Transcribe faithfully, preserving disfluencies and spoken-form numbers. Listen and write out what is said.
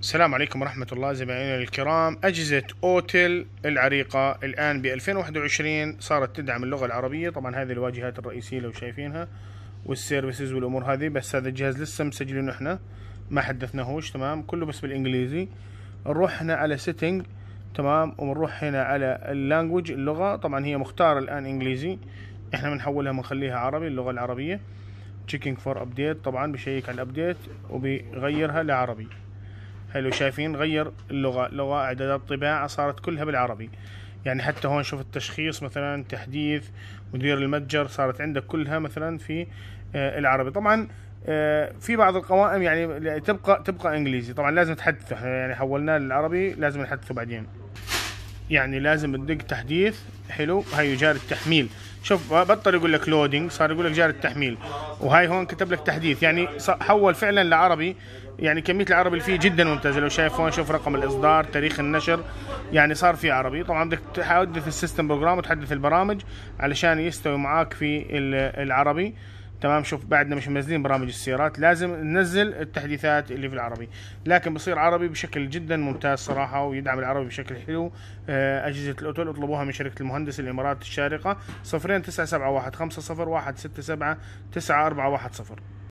السلام عليكم ورحمة الله زملائنا الكرام. أجهزة أوتل العريقة الآن ب ألفين وواحد وعشرين صارت تدعم اللغة العربية. طبعا هذه الواجهات الرئيسية لو شايفينها والسيرفيسز والأمور هذه، بس هذا الجهاز لسه مسجلينه احنا ما حدثناهوش، تمام، كله بس بالإنجليزي. نروح هنا على سيتنج، تمام، ونروح هنا على اللانجوج اللغة. طبعا هي مختارة الآن إنجليزي، احنا بنحولها بنخليها عربي، اللغة العربية. تشيكينج فور أبديت، طبعا بشيك على الأبديت وبيغيرها لعربي. حلو، شايفين غير اللغة، لغة إعدادات طباعة صارت كلها بالعربي. يعني حتى هون شوف التشخيص مثلا، تحديث، مدير المتجر، صارت عندك كلها مثلا في آه العربي. طبعا آه في بعض القوائم يعني تبقى تبقى انجليزي، طبعا لازم تحدثه، يعني حولناه للعربي لازم نحدثه بعدين، يعني لازم تدق تحديث. حلو، هاي جاري التحميل، شوف بطل يقول لك لودينج، صار يقول لك جاري التحميل. وهاي هون كتب لك تحديث، يعني حول فعلا لعربي. يعني كمية العربي اللي فيه جدا ممتازة، لو شايف هون شوف رقم الإصدار، تاريخ النشر، يعني صار في عربي. طبعا بدك تحدث السيستم بروجرام وتحدث البرامج علشان يستوي معاك في العربي، تمام. شوف بعدنا مش منزلين برامج السيارات، لازم ننزل التحديثات اللي في العربي، لكن بصير عربي بشكل جدا ممتاز صراحة، ويدعم العربي بشكل حلو. أجهزة الأوتل اطلبوها من شركة المهندس الإمارات الشارقة، صفرين تسعة سبعة واحد خمسة صفر واحد ستة سبعة تسعة أربعة واحد صفر.